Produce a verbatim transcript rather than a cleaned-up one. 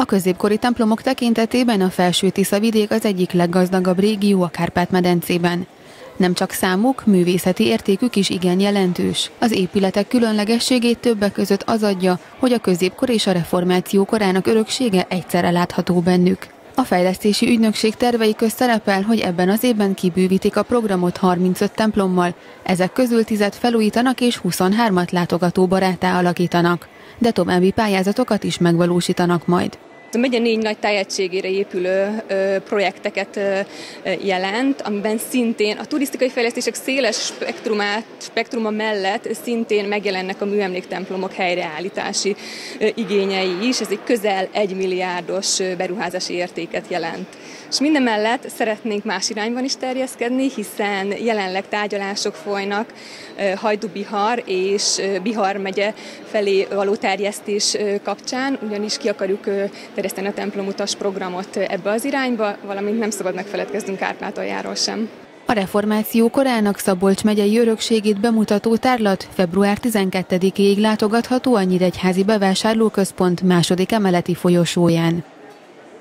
A középkori templomok tekintetében a Felső-Tisza-vidék az egyik leggazdagabb régió a Kárpát-medencében. Nem csak számuk, művészeti értékük is igen jelentős. Az épületek különlegességét többek között az adja, hogy a középkor és a reformáció korának öröksége egyszerre látható bennük. A fejlesztési ügynökség tervei közt szerepel, hogy ebben az évben kibővítik a programot harmincöt templommal, ezek közül tízet felújítanak és huszonhármat látogatóbarátá alakítanak, de további pályázatokat is megvalósítanak majd. A megye négy nagy tájegységére épülő ö, projekteket ö, jelent, amiben szintén a turisztikai fejlesztések széles spektrumát, spektruma mellett szintén megjelennek a műemléktemplomok helyreállítási ö, igényei is. Ez egy közel egy milliárdos beruházási értéket jelent. És mindemellett szeretnénk más irányban is terjeszkedni, hiszen jelenleg tárgyalások folynak Hajdú-Bihar és Bihar megye felé való terjesztés kapcsán, ugyanis ki akarjuk terjeszteni a templomutas programot ebbe az irányba, valamint nem szabad megfeledkeznünk Kárpátaljáról sem. A reformáció korának Szabolcs megyei örökségét bemutató tárlat február tizenkettedikéig látogatható a Nyíregyházi Bevásárlóközpont második emeleti folyosóján.